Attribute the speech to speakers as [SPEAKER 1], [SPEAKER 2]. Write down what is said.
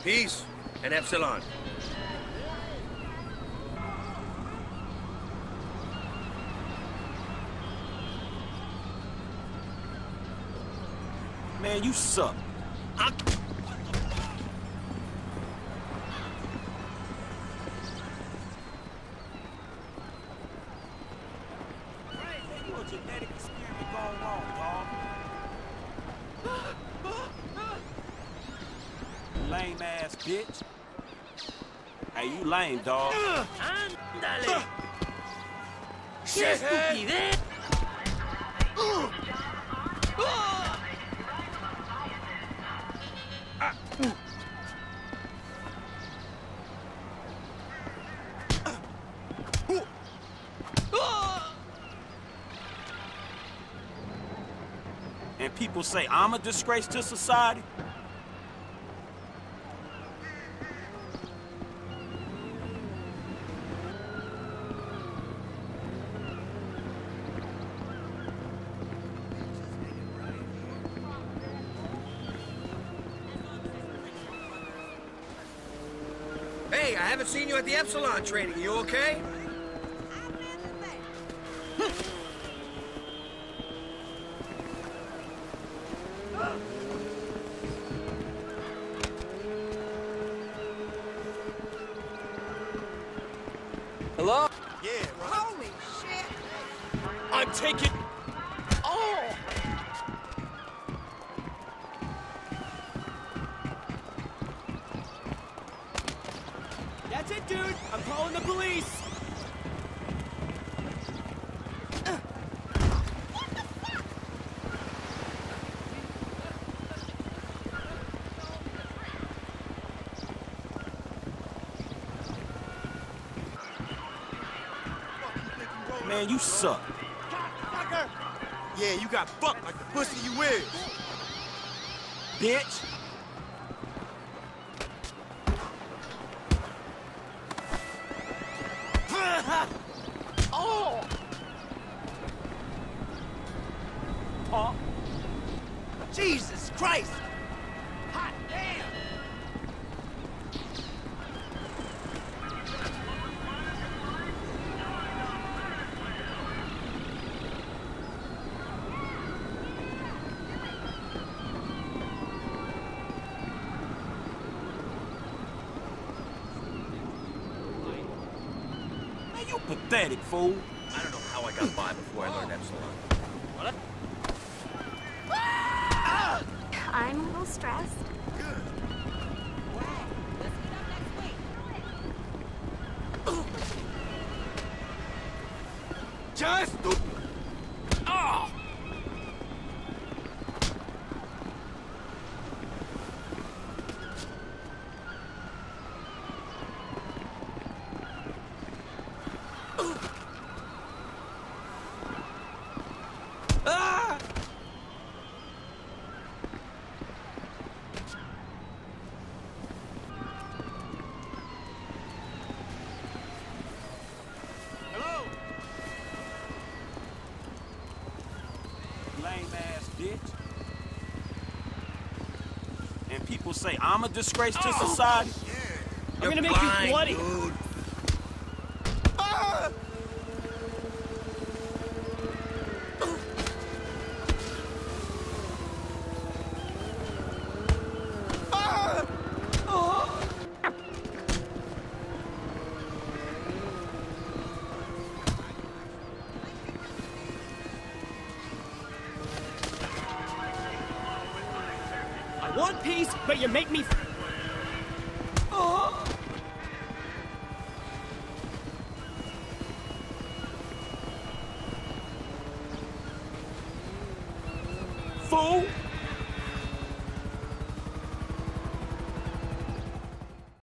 [SPEAKER 1] Peace and Epsilon.
[SPEAKER 2] Man, you suck. Genetic experiment gone wrong, dog. Lame ass bitch. Hey, you lame, dog.
[SPEAKER 3] ¡Ándale! ¡Qué estupidez!
[SPEAKER 2] And people say I'm a disgrace to society?
[SPEAKER 1] Hey, I haven't seen you at the Epsilon training. You okay?
[SPEAKER 3] Hello?
[SPEAKER 2] Yeah, right.
[SPEAKER 4] Holy shit!
[SPEAKER 2] I'm taking...
[SPEAKER 4] Oh!
[SPEAKER 3] That's it, dude! I'm calling the police!
[SPEAKER 2] Man, you suck.
[SPEAKER 5] Yeah, you got fucked like the pussy you is.
[SPEAKER 2] Bitch.
[SPEAKER 4] Oh!
[SPEAKER 2] Huh?
[SPEAKER 5] Jesus Christ! Hot damn!
[SPEAKER 2] Man, you pathetic, fool.
[SPEAKER 1] I don't know how I got by before I learned Epsilon.
[SPEAKER 6] I'm a little stressed.
[SPEAKER 5] Just... Oh!
[SPEAKER 2] Ah!
[SPEAKER 5] Hello?
[SPEAKER 2] Lame ass bitch. And people say I'm a disgrace to society?
[SPEAKER 3] I'm gonna make you bloody!
[SPEAKER 1] Dude.
[SPEAKER 5] Ah! Ah! Oh!
[SPEAKER 3] I want peace, but you make me...
[SPEAKER 2] Oh! Fool!